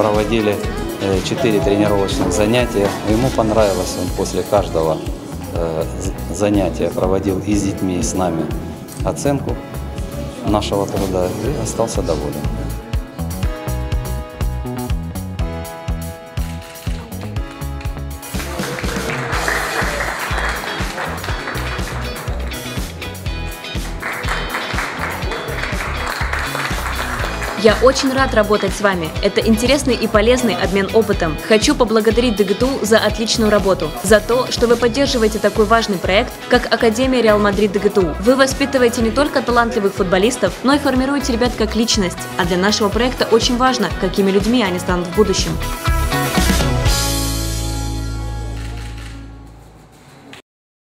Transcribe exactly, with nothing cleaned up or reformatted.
проводили четыре тренировочных занятия. Ему понравилось, он после каждого занятия проводил и с детьми, и с нами оценку нашего труда и остался доволен. Я очень рад работать с вами. Это интересный и полезный обмен опытом. Хочу поблагодарить ДГТУ за отличную работу, за то, что вы поддерживаете такой важный проект, как Академия Реал Мадрид ДГТУ. Вы воспитываете не только талантливых футболистов, но и формируете ребят как личность. А для нашего проекта очень важно, какими людьми они станут в будущем.